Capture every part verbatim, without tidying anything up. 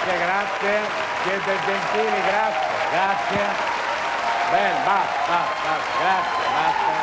Grazie, grazie. Siete gentili, grazie, grazie. Bene, basta, basta, basta,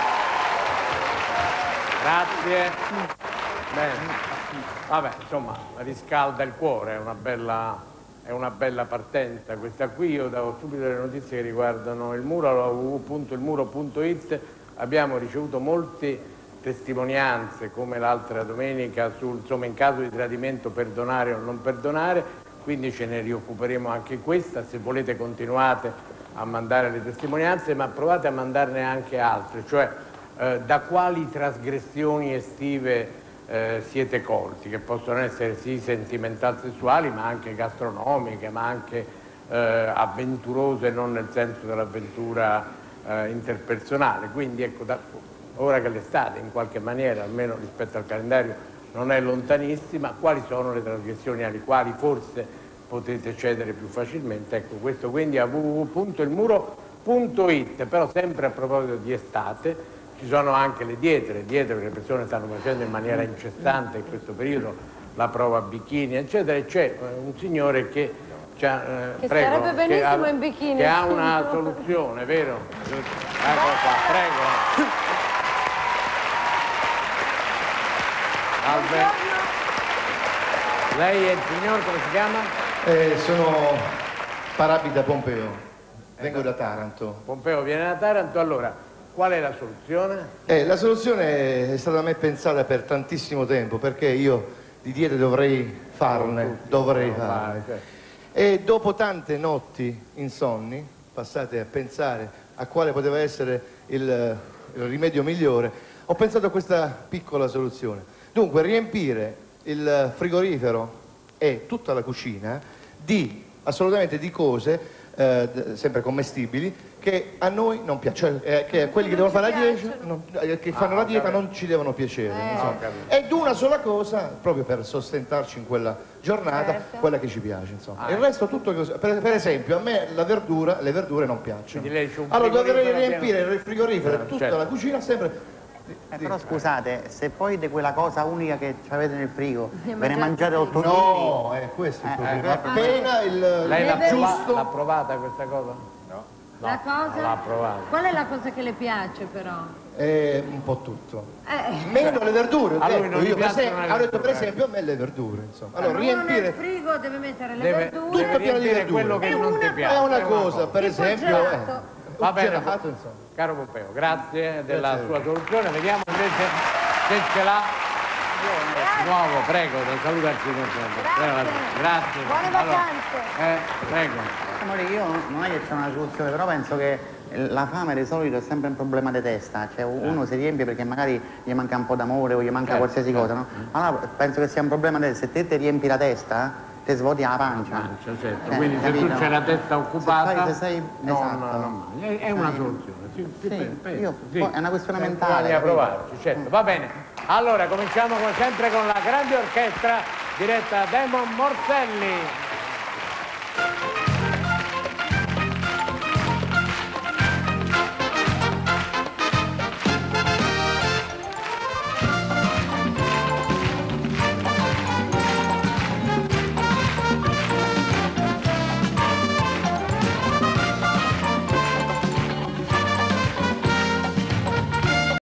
grazie. Grazie. Bene. Vabbè, insomma, riscalda il cuore, è una bella, è una bella partenza questa qui. Io davo subito le notizie che riguardano il muro, w w w punto il muro punto it. Abbiamo ricevuto molte testimonianze, come l'altra domenica, sul, insomma, in caso di tradimento perdonare o non perdonare, quindi ce ne rioccuperemo anche questa. Se volete continuate a mandare le testimonianze, ma provate a mandarne anche altre, cioè eh, da quali trasgressioni estive Eh, siete colti, che possono essere sì sentimentali sessuali, ma anche gastronomiche, ma anche eh, avventurose, non nel senso dell'avventura eh, interpersonale. Quindi ecco, da, ora che l'estate in qualche maniera, almeno rispetto al calendario, non è lontanissima, quali sono le trasgressioni alle quali forse potete cedere più facilmente? Ecco, questo quindi a w w w punto il muro punto it. Però sempre a proposito di estate, ci sono anche le diete, le diete che le persone stanno facendo in maniera incessante in questo periodo, la prova bikini, eccetera, e c'è un signore che, eh, che prego, sarebbe benissimo che ha, in bikini, che ha una soluzione, vero? Ecco qua, prego. Salve. Lei è il signor, come si chiama? Eh, sono Parabita Pompeo, vengo da Taranto. Pompeo viene da Taranto, allora. Qual è la soluzione? Eh, la soluzione è stata da me pensata per tantissimo tempo, perché io di diete dovrei farne, dovrei farne. E dopo tante notti insonni, passate a pensare a quale poteva essere il, il rimedio migliore, ho pensato a questa piccola soluzione. Dunque, riempire il frigorifero e tutta la cucina di, assolutamente di cose, eh, sempre commestibili, che a noi non piacciono, cioè, eh, che quelli che devono fare la dieta, non, eh, che fanno ah, la dieta non ci devono piacere. Eh. Ed una sola cosa, proprio per sostentarci in quella giornata, certo. quella che ci piace, insomma. Ah, il resto tutto così. Per, per esempio, a me la verdura, le verdure non piacciono. Allora dovrei riempire il frigorifero e tutta certo. la cucina sempre. Eh, però scusate, se poi di quella cosa unica che avete nel frigo ve ne mangiate otto chili. No, è questo il Eh, problema. eh, Appena il, Lei l'ha il prova- giusto. l'ha provata questa cosa? No. La cosa? Non l'ha provata. Qual è la cosa che le piace però? Eh, un po' tutto. Eh. Meno le verdure, ho A lui detto, non gli io per piacciono esempio, le ho detto per verdure. esempio a me le verdure, insomma. Allora, Uno riempire nel frigo deve mettere le Deve- verdure. tutto deve pieno di riempire verdure. quello che E non ti una- piace. È una è cosa, per Tipo esempio, gelato. eh, Va bene, gelato, insomma. caro Pompeo, grazie della Grazie. sua soluzione. Vediamo invece se ce l'ha. Di nuovo, prego, saluta il signor Pompeo. Grazie. Buone Allora, vacanze. eh, prego. Amore, io non è che c'è una soluzione, però penso che la fame di solito è sempre un problema di testa, cioè uno si riempie perché magari gli manca un po' d'amore o gli manca Certo, qualsiasi cosa, no? Allora penso che sia un problema di testa, se te ti riempi la testa, ti svuoti la pancia. Pancia, certo. Eh, Quindi se capito? tu c'hai la testa occupata, Se stai- se sei- non, esatto. non mangi. È, è una Sì. soluzione. Sì, sì, Sì, penso, io- sì. poi è una questione Eh, mentale, bisogna capito? provarci, certo. Va bene. Allora, cominciamo come sempre con la grande orchestra diretta da Demon Morselli.